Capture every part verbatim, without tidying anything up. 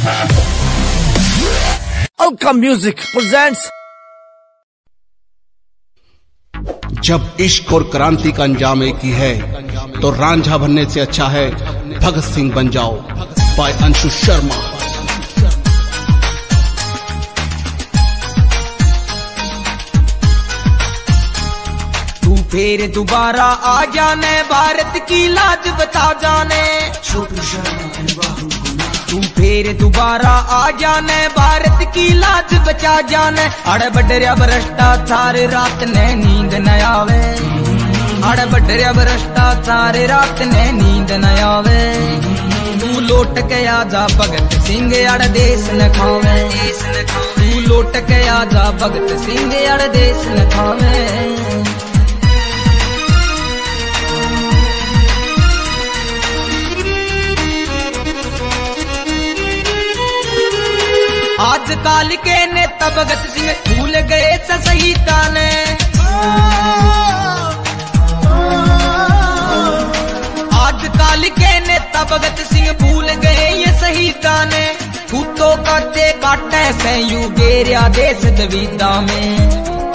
Alka music presents. जब इश्क और क्रांति का अंजाम एक ही है तो रांझा बनने से अच्छा है भगत सिंह बन जाओ। बाय अंशु शर्मा। तू फिर दोबारा आ जाने, भारत की लाज बचा जाने। तू फिर दोबारा आ जाने, भारत की लाज बचा जाने। अड़ बडरिया भ्रष्टाचार रात ने नींद न आवे। अड़ बडरिया भ्रष्टाचार रात ने नींद न आवे। तू लौट के आजा भगत सिंह अड़ देश न खावे। तू लौट के आजा भगत सिंह अड़ देश न खावे। आजकल के नेता भगत सिंह भूल गए शहीदा ने। आजकल के नेता भगत सिंह भूल गए ये शहीदा ने। कुत्तों काटे काटे से यू गेरिया देश दविदा में।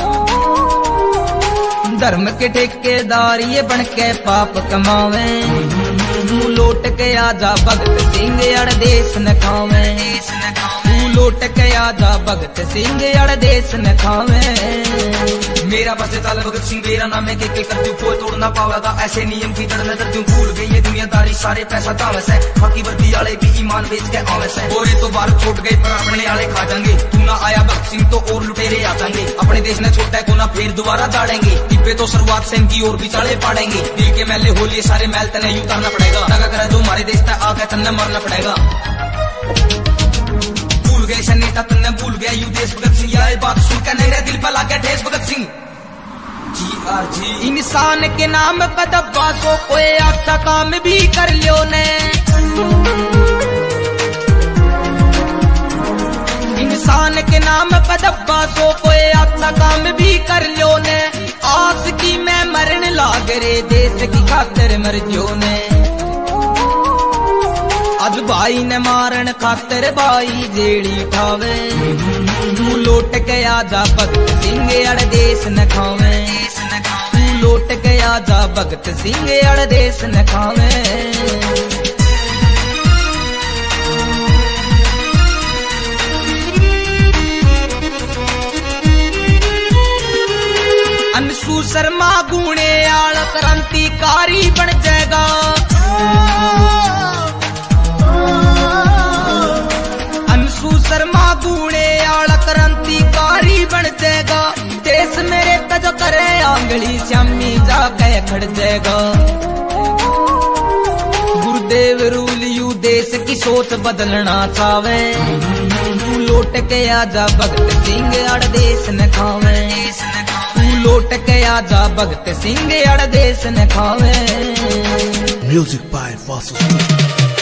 धर्म के ठेकेदार ये बन के पाप कमावे। तू लौट के आजा भगत सिंह अड़ देश न खावे। लौट के आजा भगत सिंह अड़ देश न खावे। मेरा बस चाल भगत सिंह मेरा नाम है, के के कर कोई तोड़ ना पावेगा। ऐसे नियम की जड़ नजर क्यों भूल गई ये दुनियादारी, सारे पैसा दावस है। बाकी वर्दी वाले भी ईमान बेच के आवस है। गोरे तो बाहर छोड़ गए पर अपने आले खा जाएंगे। तू ना आया भगत सिंह तो और लुटेरे आ जाएंगे। अपने देश ने छोटा है को ना फिर दोबारा दाड़ेंगे। टिब्बे तो शुरुआत से इनकी और भी चाले पाड़ेंगे। दिल के मैले होलिए सारे मैल तने उतारना पड़ेगा। दगा करे जो हमारे देश तक आके तन्ने मरना पड़ेगा। भूल गए से नेता तन्ने भूल गया यू देश भगत सिंह। ये बात सुनकर मेरे दिल पर लाके ठेस भगत सिंह। जी आर जी इंसान के नाम पर दब्बा सो कोई अच्छा काम भी कर लियो ने। इंसान के नाम पर दब्बा सो कोई अच्छा काम भी कर लियो ने। आस की मैं मरने लाग रे देश की खातिर मर जो ने। आज भाई ने मारन खातिर भाई जेड़ी ठावे। तू लौट के आजा भगत सिंह अड़ देश न खावे। तू लौट के आजा भगत सिंह अड़ देश न खावे। अंशु शर्मा गुणे आल क्रांतिकारी बन जाएगा। शर्मा गुणे आला क्रांतिकारी बन जाएगा। देश मेरे तज करे आंगली श्यामी जाके खड़ जाएगा। गुरुदेव रूल यू देश की सोच बदलना चावे। तू लौट के आजा भगत सिंह अड़ देश न खावे। तू लौट के आजा भगत सिंह अड़ देश न खावे। Music by Vasu.